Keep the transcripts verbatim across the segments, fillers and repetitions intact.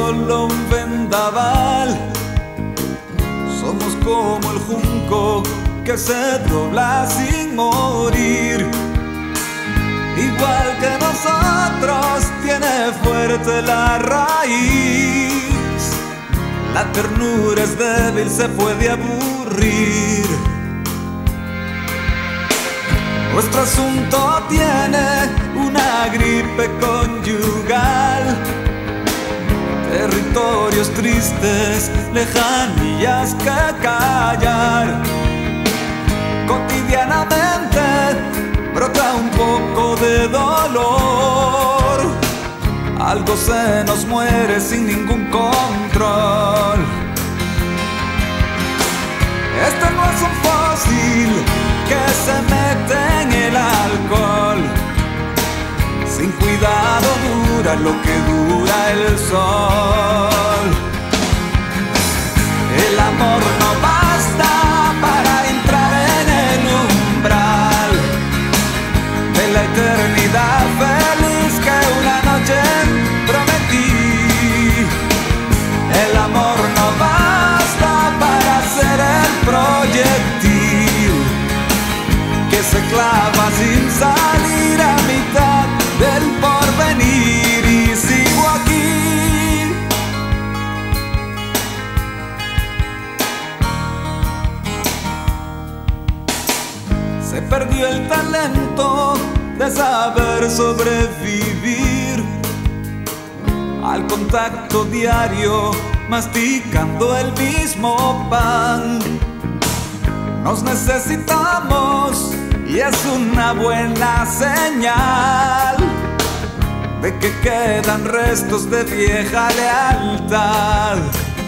solo un vendaval. Somos como el junco que se dobla sin morir. Igual que nosotros tiene fuerte la raíz. La ternura es débil, se puede aburrir. Nuestro asunto tiene una gripe conyugal. Territorios tristes, lejanías que callar. Cotidianamente brota un poco de dolor. Algo se nos muere sin ningún control. Este no es un fósil que se mete en el alcohol. Sin cuidado dura lo que dura el sol. El amor no basta para entrar en el umbral de la eternidad feliz que una noche prometí. El amor no basta para ser el proyectil que se clava sin salir a mitad del porvenir. Y sigo aquí. Se perdió el talento de saber sobrevivir al contacto diario, masticando el mismo pan. Nos necesitamos y es una buena señal de que quedan restos de vieja lealtad.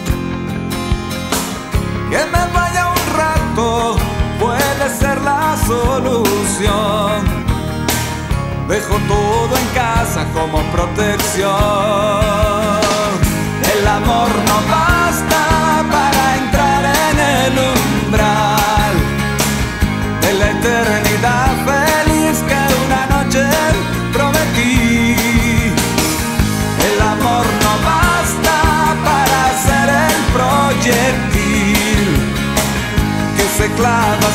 Que me vaya un rato puede ser la solución. Dejo todo en casa como protección. El amor no basta para entrar en el umbral de la eternidad feliz que una noche prometí. El amor no basta para ser el proyectil que se clava